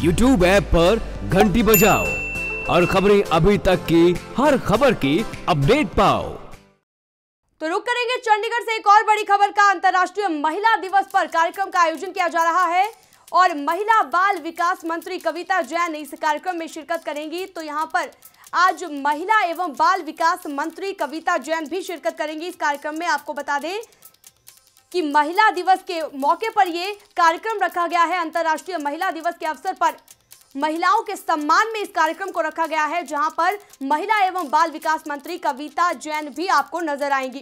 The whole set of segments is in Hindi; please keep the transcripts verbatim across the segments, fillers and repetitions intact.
यूट्यूब ऐप पर घंटी बजाओ और खबरें अभी तक की हर खबर की अपडेट पाओ। तो रुक करेंगे चंडीगढ़ से एक और बड़ी खबर का। अंतर्राष्ट्रीय महिला दिवस पर कार्यक्रम का आयोजन किया जा रहा है और महिला बाल विकास मंत्री कविता जैन इस कार्यक्रम में शिरकत करेंगी। तो यहाँ पर आज महिला एवं बाल विकास मंत्री कविता जैन भी शिरकत करेंगी इस कार्यक्रम में। आपको बता दें कि महिला दिवस के मौके पर ये कार्यक्रम रखा गया है। अंतर्राष्ट्रीय महिला दिवस के अवसर पर महिलाओं के सम्मान में इस कार्यक्रम को रखा गया है, जहां पर महिला एवं बाल विकास मंत्री कविता जैन भी आपको नजर आएंगी।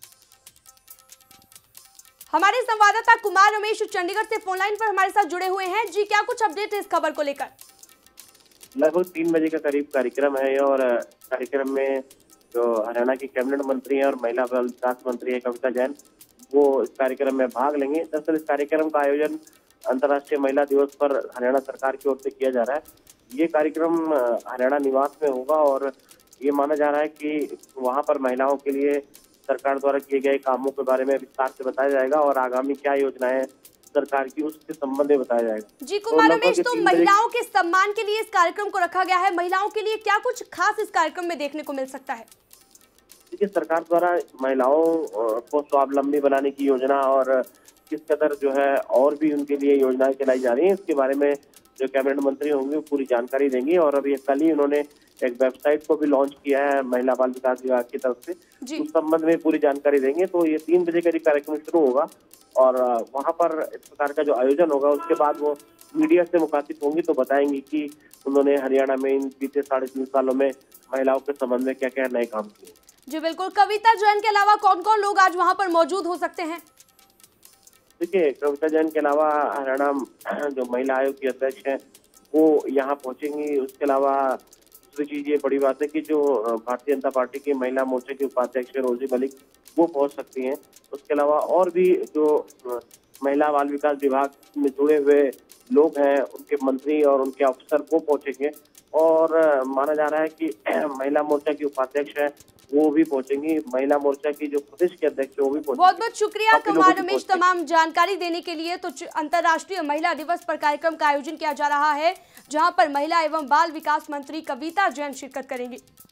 हमारे संवाददाता कुमार रमेश चंडीगढ़ से फोनलाइन पर हमारे साथ जुड़े हुए हैं। जी, क्या कुछ अपडेट है इस खबर को लेकर? लगभग तीन बजे का करीब कार्यक्रम है और कार्यक्रम में जो हरियाणा की कैबिनेट मंत्री है और महिला बाल विकास मंत्री है कविता जैन, वो इस कार्यक्रम में भाग लेंगे। दरअसल इस कार्यक्रम का आयोजन अंतर्राष्ट्रीय महिला दिवस पर हरियाणा सरकार की ओर से किया जा रहा है। ये कार्यक्रम हरियाणा निवास में होगा और ये माना जा रहा है कि वहां पर महिलाओं के लिए सरकार द्वारा किए गए कामों के बारे में विस्तार से बताया जाएगा और आगामी क्या योजनाएं सरकार की उसके संबंध में बताया जाएगा। जी कुमार रमेश, तो महिलाओं के सम्मान के लिए इस कार्यक्रम को रखा गया है। महिलाओं के लिए क्या कुछ खास इस कार्यक्रम में देखने को मिल सकता है? देखिए, सरकार द्वारा महिलाओं को स्वावलंबी बनाने की योजना और किस कदर जो है और भी उनके लिए योजनाएं चलाई जा रही हैं, इसके बारे में जो कैबिनेट मंत्री होंगे वो पूरी जानकारी देंगे। और अभी कल ही उन्होंने एक वेबसाइट को भी लॉन्च किया है महिला बाल विकास विभाग की तरफ से, उस संबंध में पूरी जानकारी देंगे। तो ये तीन बजे करीब कार्यक्रम शुरू होगा और वहां पर इस प्रकार का जो आयोजन होगा उसके बाद वो मीडिया से मुखातिब होंगी तो बताएंगी कि उन्होंने हरियाणा में इन बीते साढ़े तीन सालों में महिलाओं के संबंध में क्या क्या नए काम किए। जी बिल्कुल। कविता जैन के अलावा कौन कौन लोग आज वहाँ पर मौजूद हो सकते हैं? देखिए, कविता जैन के अलावा हरियाणा जो महिला आयोग की अध्यक्ष हैं वो यहाँ पहुंचेंगी। उसके अलावा दूसरी चीज ये बड़ी बात है कि जो भारतीय जनता पार्टी की महिला मोर्चा की उपाध्यक्ष रोजी मलिक वो पहुंच सकती हैं। उसके अलावा और भी जो महिला बाल विकास विभाग में जुड़े हुए लोग हैं उनके मंत्री और उनके अफसर वो पहुंचेंगे और माना जा रहा है कि महिला मोर्चा की उपाध्यक्ष है वो भी पहुंचेंगी। महिला मोर्चा की जो प्रदेश के अध्यक्ष है वो भी पहुंचेंगे। बहुत बहुत शुक्रिया कुमार रमेश तमाम जानकारी देने के लिए। तो अंतर्राष्ट्रीय महिला दिवस पर कार्यक्रम का आयोजन किया जा रहा है, जहां पर महिला एवं बाल विकास मंत्री कविता जैन शिरकत करेंगी।